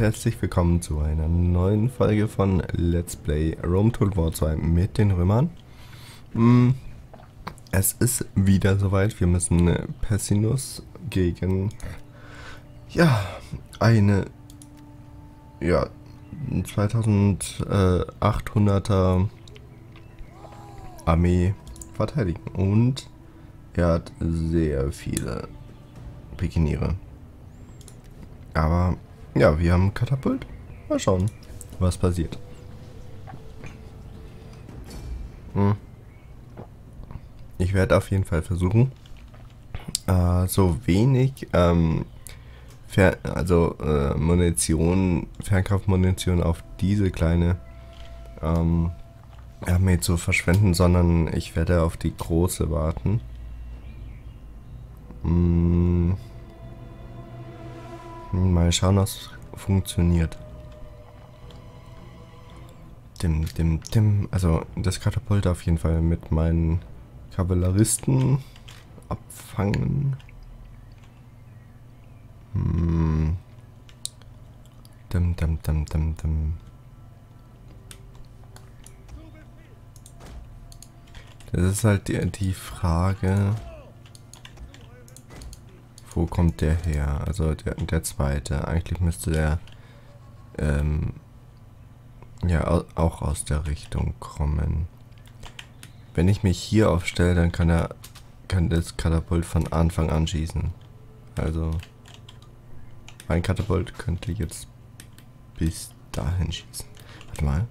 herzlich willkommen zu einer neuen Folge von Let's Play Rome Total War 2 mit den Römern. Es ist wieder soweit, wir müssen Pessinus gegen eine 2800er Armee verteidigen und er hat sehr viele Pikiniere. Aber ja, wir haben Katapult. Mal schauen, was passiert. Ich werde auf jeden Fall versuchen, so wenig Fernkampfmunition auf diese kleine Armee zu verschwenden, sondern ich werde auf die große warten. Mal schauen, was funktioniert. Also das Katapult auf jeden Fall mit meinen Kavalleristen abfangen. Das ist halt die Frage, wo kommt der her? Also der zweite. Eigentlich müsste der auch aus der Richtung kommen. Wenn ich mich hier aufstelle, dann kann das Katapult von Anfang an schießen. Also mein Katapult könnte jetzt bis dahin schießen. Warte mal.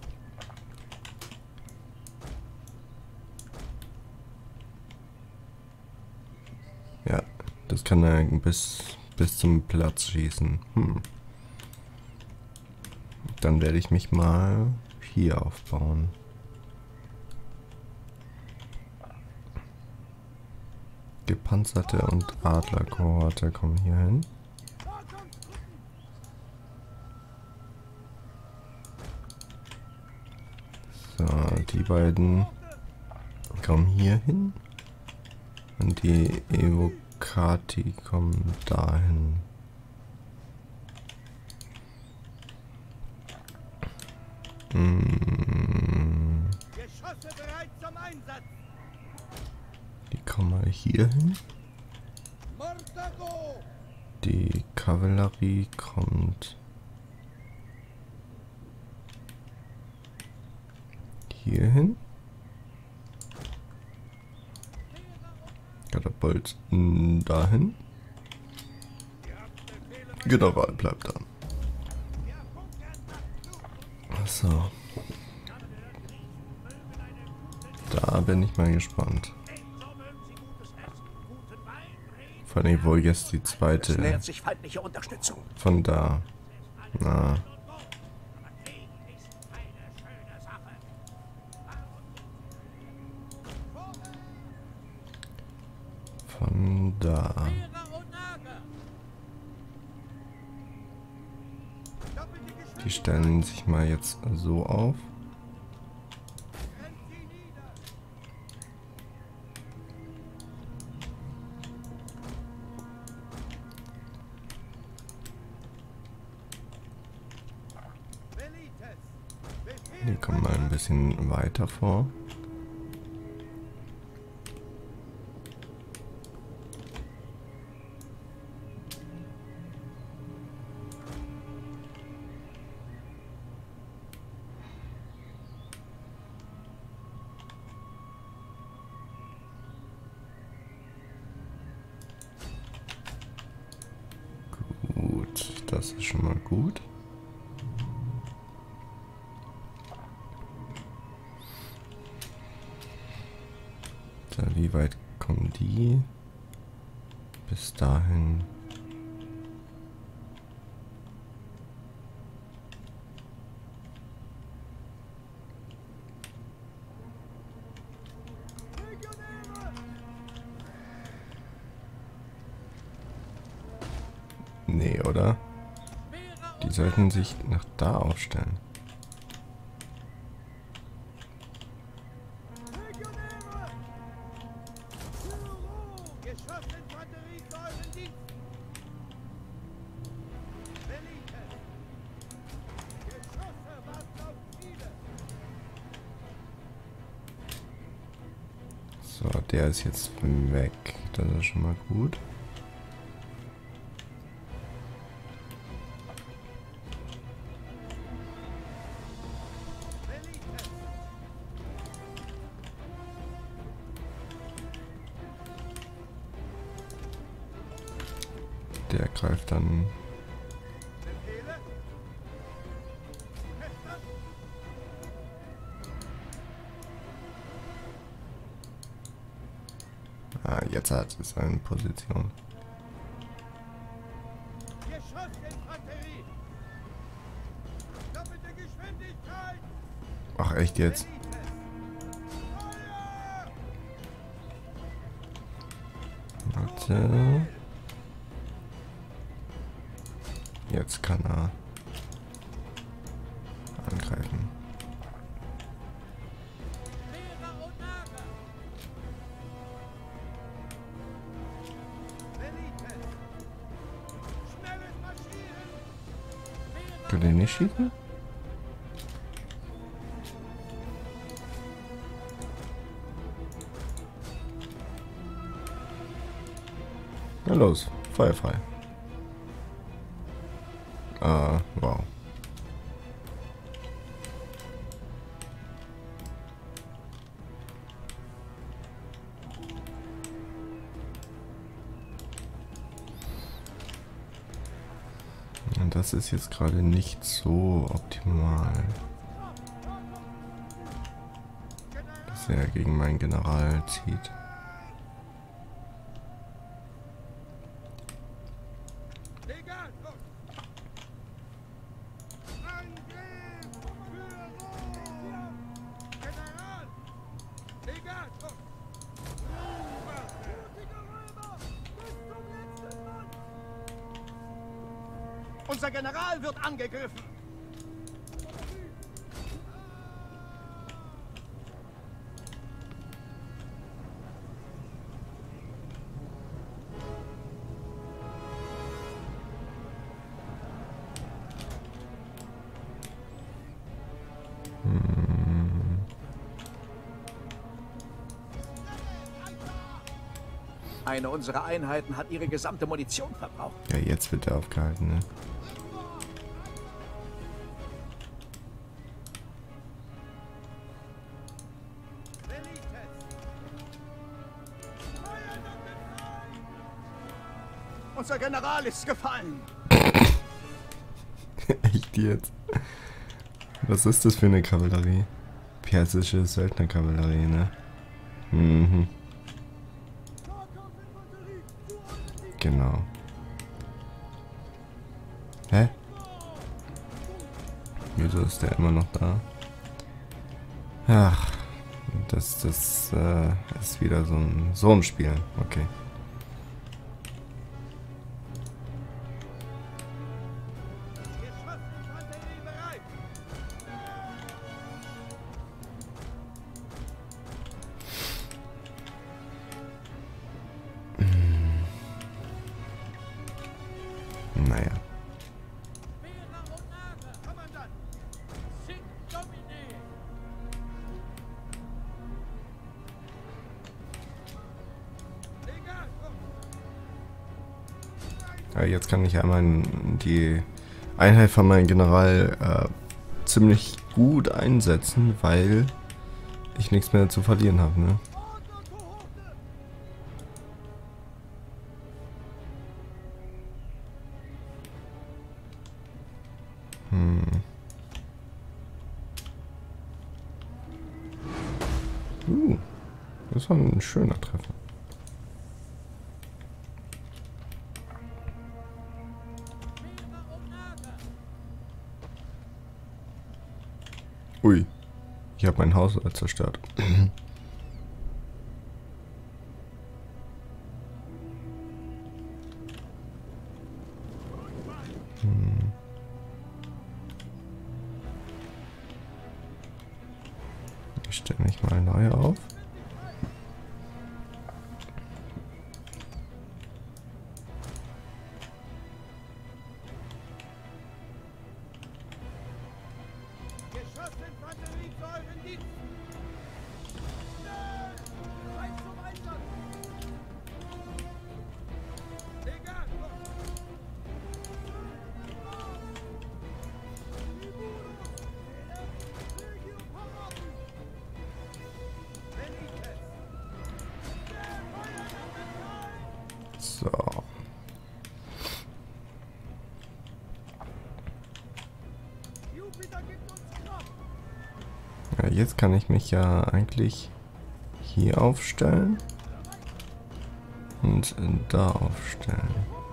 Ja, das kann er bis zum Platz schießen. Dann werde ich mich mal hier aufbauen. Gepanzerte und Adlerkohorte kommen hier hin. So, die beiden kommen hier hin. Und die Evocati kommen dahin. Die kommen mal hier hin. Die Kavallerie kommt hier hin. Katapult dahin. General bleibt da. So. Da bin ich mal gespannt. Vor allem, wo jetzt die zweite. Von da. Na. Von da. Die stellen sich mal jetzt so auf. Die kommen mal ein bisschen weiter vor. Das ist schon mal gut. So, wie weit kommen die? Bis dahin. Nee, oder? Die sollten sich nach da aufstellen. So, der ist jetzt weg. Das ist schon mal gut. Der greift dann. Ah, jetzt hat es eine Position. Ach, echt jetzt? Warte. Jetzt kann er angreifen. Kann der nicht schießen? Na los, feuerfrei. Wow. Und das ist jetzt gerade nicht so optimal. Dass er gegen meinen General zieht. Unser General wird angegriffen. Eine unserer Einheiten hat ihre gesamte Munition verbraucht. Ja, jetzt wird er aufgehalten, ne? Unser General ist gefallen. Echt jetzt? Was ist das für eine Kavallerie? Persische Söldnerkavallerie, ne? Mhm. Genau. Hä? Wieso ist der immer noch da? Ach, das ist wieder so ein Spiel. Okay. Naja. Ja, jetzt kann ich einmal die Einheit von meinem General ziemlich gut einsetzen, weil ich nichts mehr zu verlieren habe, ne? Das war ein schöner Treffer. Ui, ich habe mein Haus zerstört. Ich stelle mich mal neu auf. So. Ja, jetzt kann ich mich ja eigentlich hier aufstellen und da aufstellen.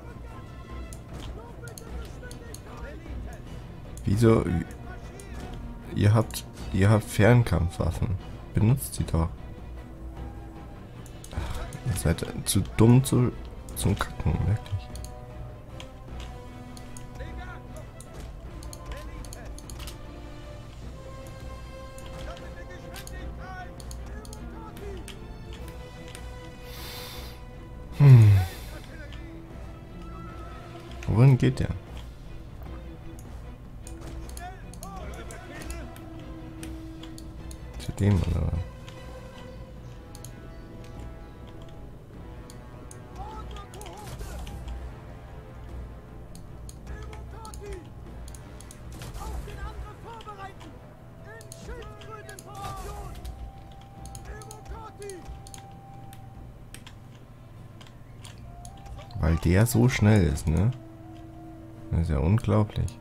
Wieso? Ihr habt Fernkampfwaffen. Benutzt sie doch. Ach, ihr seid zu dumm zum Kacken, wirklich. Wohin geht der? Zu dem oder was? Weil der so schnell ist, ne? Das ist ja unglaublich.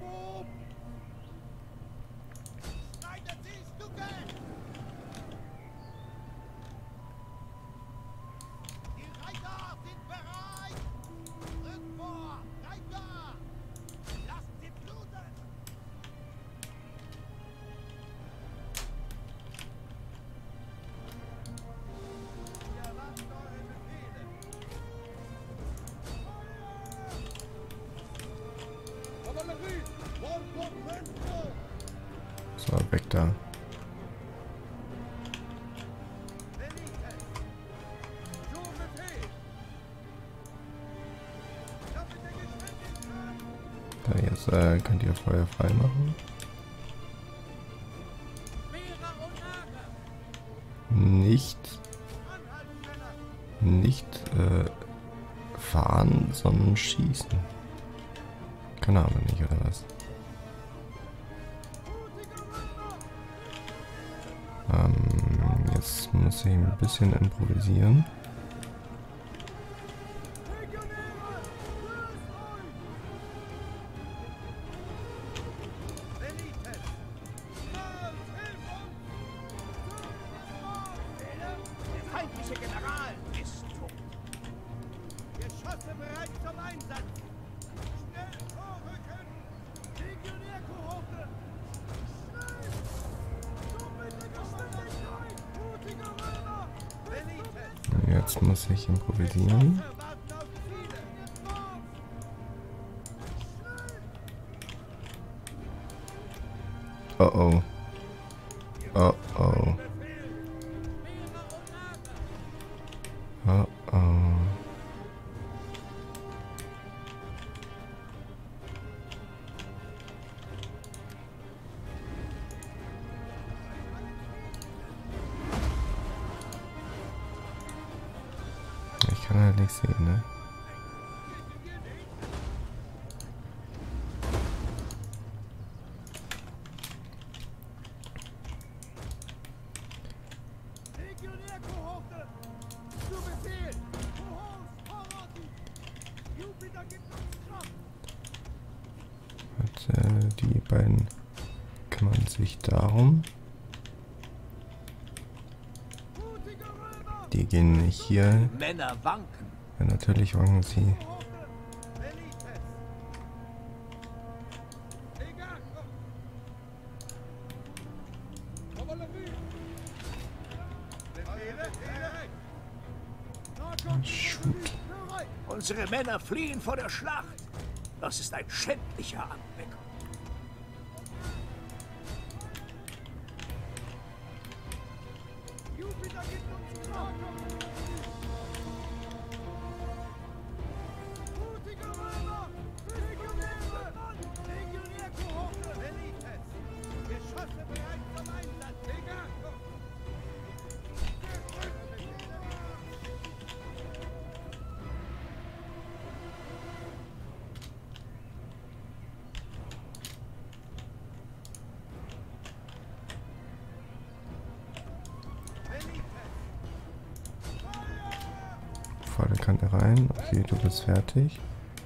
So, weg da. Da jetzt könnt ihr Feuer frei machen. Nicht fahren, sondern schießen. Kann er aber nicht, oder was? Jetzt muss ich ein bisschen improvisieren. Der feindliche General ist tot. Geschosse bereit zum Einsatz. Schnell vorrücken. Legionärkohorte. Schnell. Mutige Römer. Jetzt muss ich improvisieren. Oh oh. Oh oh. Oh oh. Ich kann halt nicht sehen, ne? Legionärkohorte. Zu Befehl. Jupiter gibt uns Kraft. Und, die beiden kümmern sich darum. Mutige Römer. Die gehen nicht hier. Männer wanken. Ja, natürlich wanken sie. Shoot. Unsere Männer fliehen vor der Schlacht. Das ist ein schändlicher Anblick. Jupiter gibt uns Kraft. Mutige Römer. Legionäre. Legionärkohorte. Velites. Geschosse bereit zum Einsatz. volle Kanne rein. Okay, du bist fertig.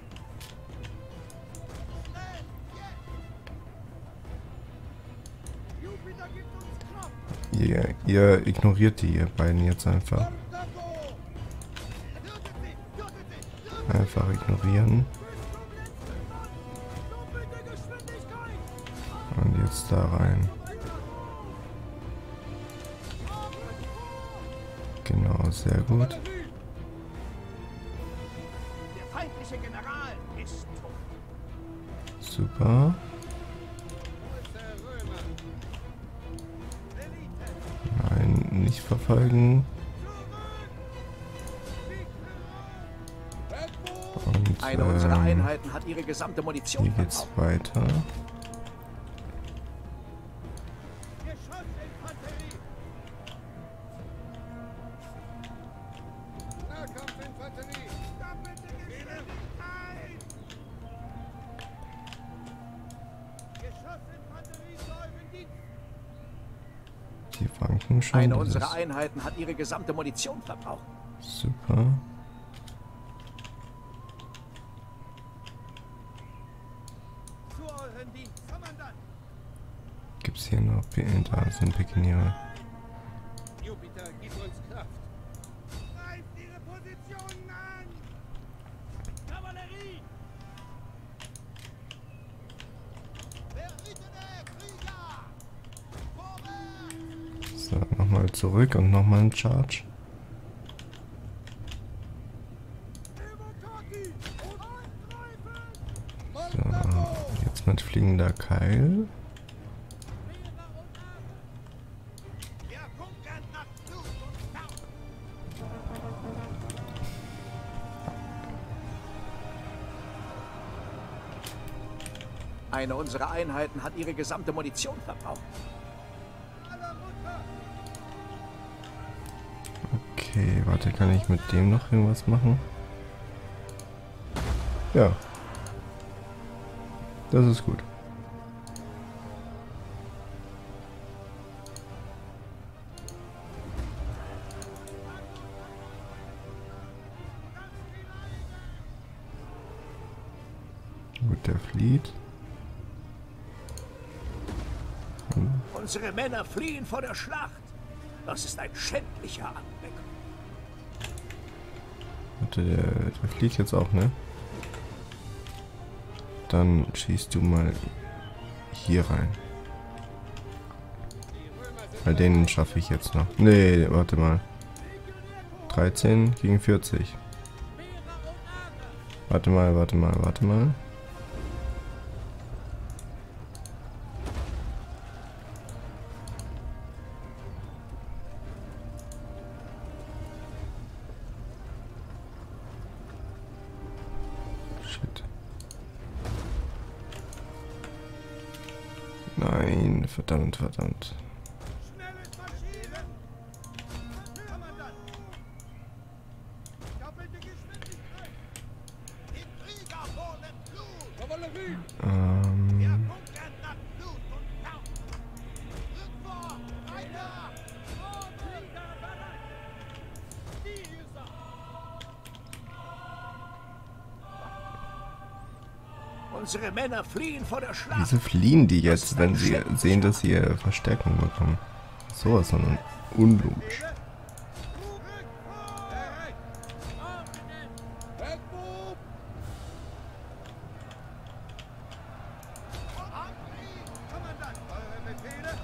Jupiter gibt uns Kraft. Ihr ignoriert die, ihr beiden jetzt einfach. Kontergo! Tötet sie! Tötet sie! Tötet Einfach ignorieren. doppelte Geschwindigkeit! Und jetzt da rein. Genau, sehr gut. Der feindliche General ist tot. Super. Wo ist der Römer? Elite! Nein, nicht verfolgen. Und Eine unserer Einheiten hat ihre gesamte Munition hier geht's verbraucht. weiter. Geschossinfanterie! Nahkampfinfanterie! Doppelte Geschwindigkeit! Geschossinfanterie zu eurem Dienst! Die wanken schon. Eine das unserer ist Einheiten hat ihre gesamte Munition verbraucht. super. Zu euren Dienst, Kommandant! Gibt's hier noch da sind Pikeniere. Jupiter, gib uns Kraft! Greift ihre Positionen an! Kavallerie! Berittene Krieger! Vorwärts! So, nochmal zurück und nochmal ein Charge. Evokati! Und So, angreifen! jetzt mit fliegender Keil. Wir bunkern nach Blut und Kampf! Eine unserer Einheiten hat ihre gesamte Munition verbraucht. Aller Mutter! Okay, warte, kann ich mit dem noch irgendwas machen? Ja. Das ist gut. Gut, der flieht. Unsere Männer fliehen vor der Schlacht. Das ist ein schändlicher Anblick. Warte, der fliegt jetzt auch, ne? Dann schießt du mal hier rein. Bei denen schaffe ich jetzt noch. Nee, warte mal. 13 gegen 40. Warte mal, warte mal, warte mal. Shit. Nein, verdammt, verdammt. Schnelles Marschieren! Kommandant! Doppelte Geschwindigkeit! Die Krieger holen Blut! Kavallerie! Wir bunkern nach Blut und Kampf! Rück vor! Weiter! Vor, Krieger bereit! Dieser! Unsere Männer fliehen vor der Schlacht. Wieso fliehen die jetzt, wenn sie sehen, dass sie Verstärkung bekommen? Sowas von unlogisch. Rück vor! Bereit! Wegbub! Kommandant, eure Befehle?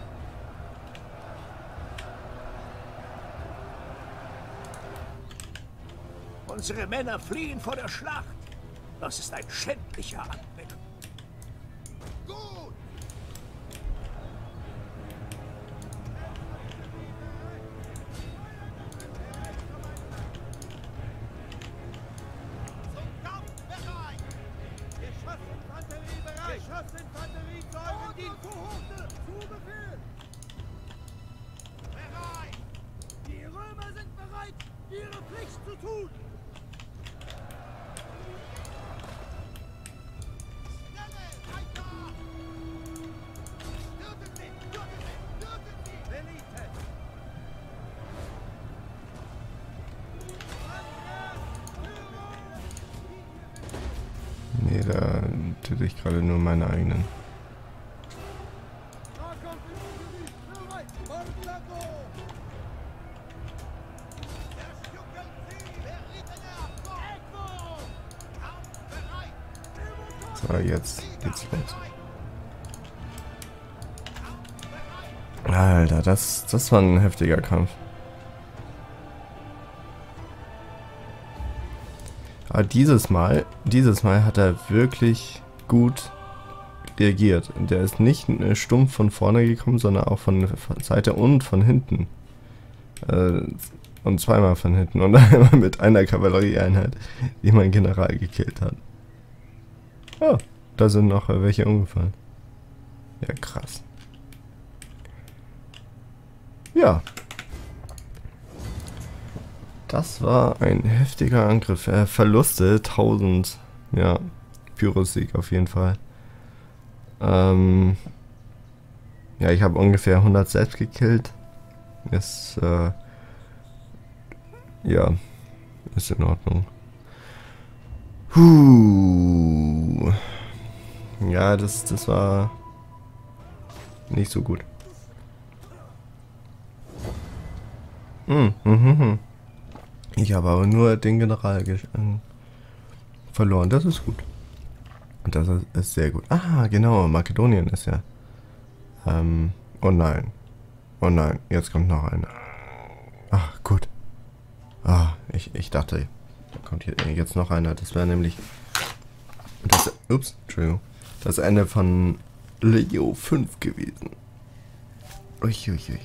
Unsere Männer fliehen vor der Schlacht. Das ist ein schändlicher Anblick. Gut! Zum Kampf bereit! Geschossinfanterie bereit! Geschossinfanterie zu eurem Dienst! Zu Befehl! Bereit! Die Römer sind bereit, ihre Pflicht zu tun! Schnelle, weiter! Tötet sie! Tötet sie! Tötet sie! Elite! Angriff! Nee, da töte ich gerade nur meine eigenen. So, jetzt geht's los. Alter, das war ein heftiger Kampf. Aber dieses Mal hat er wirklich gut reagiert. Und der ist nicht stumpf von vorne gekommen, sondern auch von der Seite und von hinten. Und zweimal von hinten. Und einmal mit einer Kavallerieeinheit, die mein General gekillt hat. Oh, da sind noch welche umgefallen. Ja, krass. Ja. Das war ein heftiger Angriff. Verluste 1000. Ja, Pyrrhus-Sieg auf jeden Fall. Ja, ich habe ungefähr 100 selbst gekillt. Ist, ja, ist in Ordnung. Ja, das war nicht so gut. Ich habe aber nur den General verloren. Das ist gut. Und das ist sehr gut. Ah, genau. Makedonien ist ja. Oh nein. Oh nein. Jetzt kommt noch einer. Ach, gut. Ah, ich dachte, da kommt hier jetzt noch einer. Das wäre nämlich das, ups, Entschuldigung. Das Ende von Leo 5 gewesen. Uiuiui.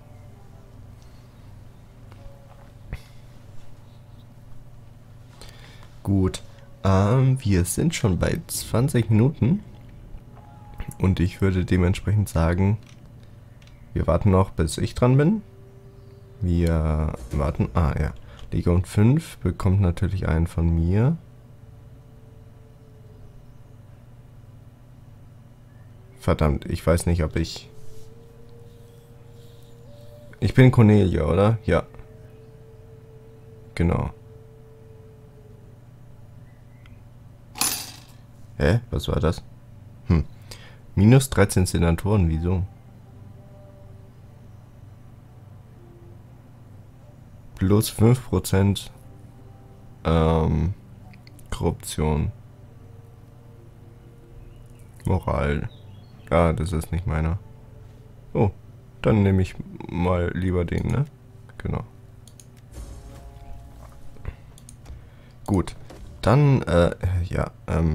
Gut, wir sind schon bei 20 Minuten und ich würde dementsprechend sagen, wir warten noch, bis ich dran bin. Wir warten, ja, Legion 5 bekommt natürlich einen von mir. Verdammt, ich weiß nicht, ob ich... Ich bin Cornelia, oder? Ja. Genau. Hä? Was war das? Minus 13 Senatoren, wieso? Plus 5% Korruption. Moral. Ah, das ist nicht meiner. Oh, dann nehme ich mal lieber den, ne? Genau. Gut. Dann, ja,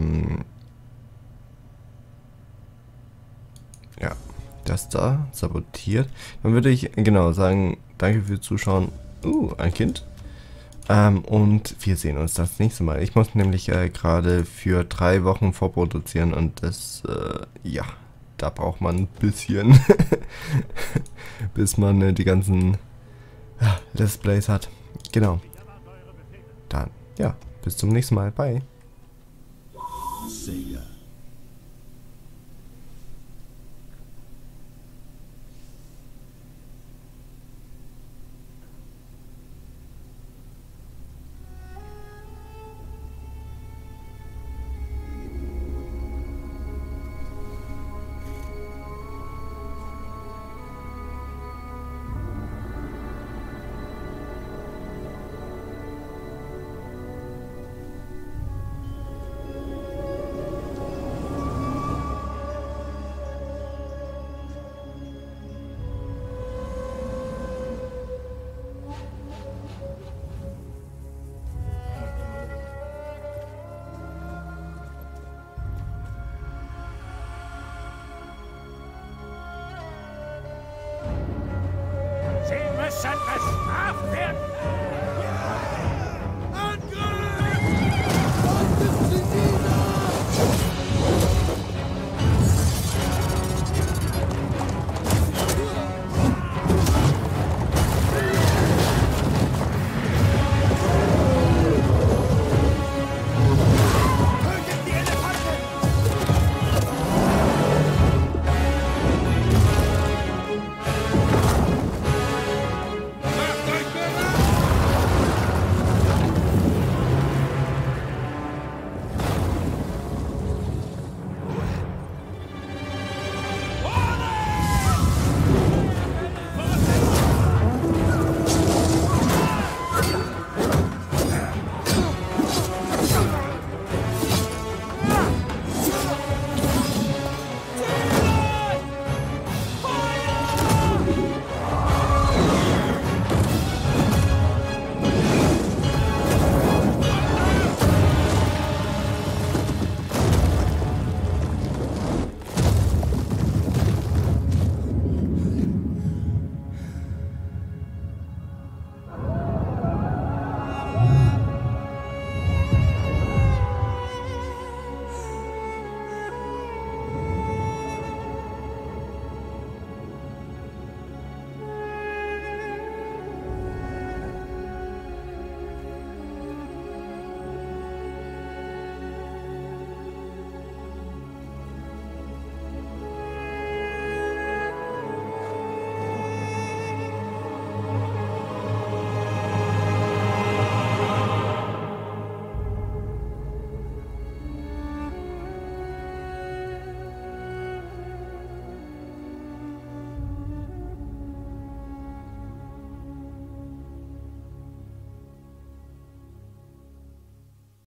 ja, das da sabotiert. Dann würde ich, genau, sagen, danke fürs Zuschauen. Ein Kind. Und wir sehen uns das nächste Mal. Ich muss nämlich gerade für 3 Wochen vorproduzieren und das, ja, da braucht man ein bisschen, bis man die ganzen Let's Plays hat. Genau. Dann, ja, bis zum nächsten Mal. Bye.